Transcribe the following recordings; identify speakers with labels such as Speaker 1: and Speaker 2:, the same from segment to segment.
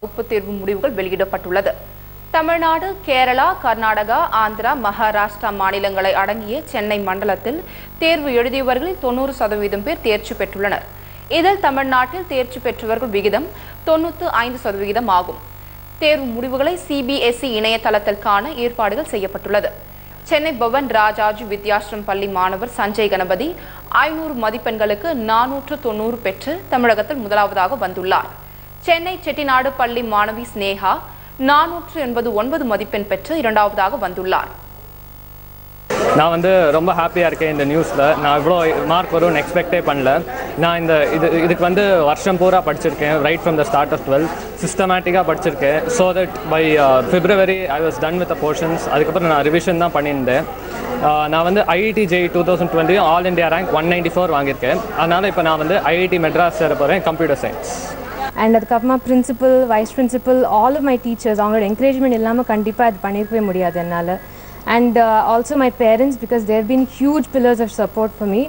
Speaker 1: வகுப்பு தேர்வு முடிவுகள் வெளியிடப்பட்டுள்ளது. தமிழ்நாடு, கேரளா, கர்நாடகா, ஆந்திரா, மகாராஷ்டிரா மாநிலங்களை அடங்கிய சென்னை மண்டலத்தில் தேர்வு எழுதியவர்களில் 90% பேர் தேர்ச்சி பெற்றுள்ளனர். இதில் தமிழ்நாட்டில் தேர்ச்சி பெற்றவர்கள் விகிதம் 95% ஆகும். தேர்வு முடிவுகளை CBSE இணையதளத்தில் காண ஏற்பாடுகள் செய்யப்பட்டுள்ளது. சென்னை பவன் ராஜாஜி வித்யாஸ்ரம் பள்ளி மாணவர் சஞ்சய் கணபதி 500 மதிப்பெண்களுக்கு 490 பெற்று தமிழகத்தில் முதலாவதாக வந்துள்ளார். சென்னை செட்டிநாடு பள்ளி மாணவி ஸ்னேகா 489 மதிப்பெண் பெற்று இரண்டாவதாக வந்துள்ளார்.
Speaker 2: நான் வந்து ரொம்ப ஹாப்பியாக இருக்கேன் இந்த நியூஸில். நான் இவ்வளோ மார்க் வரும்னு எக்ஸ்பெக்டே பண்ணல. நான் இதுக்கு வந்து வருஷம் பூரா படிச்சிருக்கேன். Right from the start of 12 சிஸ்டமேட்டிக்காக படிச்சிருக்கேன். So that by February I was done with the portions. அதுக்கப்புறம் நான் ரிவிஷன் தான் பண்ணியிருந்தேன். நான் வந்து IIT JEE 2020 all India rank 194 வாங்கியிருக்கேன். அதனால் இப்போ நான் வந்து IIT மெட்ராஸ் சேர போகிறேன், கம்ப்யூட்டர் சயின்ஸ்.
Speaker 3: அண்ட் அதுக்கப்புறமா principal, vice principal, all of my teachers அவங்களோட என்கரேஜ்மெண்ட் இல்லாமல் கண்டிப்பாக அது பண்ணியிருக்கவே முடியாது என்னால். And also my parents, because there been huge pillars of support for me.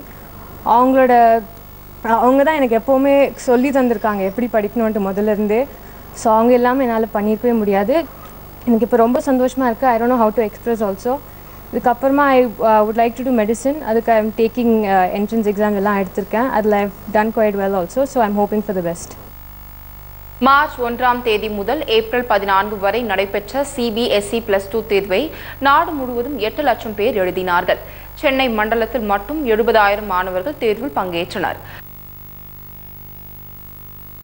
Speaker 3: அவங்க தான் எனக்கு எப்போவுமே சொல்லி தந்திருக்காங்க எப்படி படிக்கணுன்ட்டு முதல்லேருந்தே. ஸோ அவங்க இல்லாமல் என்னால் பண்ணியிருக்கவே முடியாது. எனக்கு இப்போ ரொம்ப சந்தோஷமாக இருக்குது. I don't know how to express also. இதுக்கப்புறமா I would like to do medicine. அதுக்கு I am taking entrance exam எல்லாம் எடுத்திருக்கேன். அதில் I have done quite well also. So I am hoping for the best.
Speaker 1: March 1ஆம் தேதி முதல் April 14 வரை நடைபெற்ற CBSE +2 தேர்வை நாடு முழுவதும் 8 லட்சம் பேர் எழுதினார்கள். சென்னை மண்டலத்தில் மட்டும் 70,000 மாணவர்கள் தேர்வில் பங்கேற்றனர்.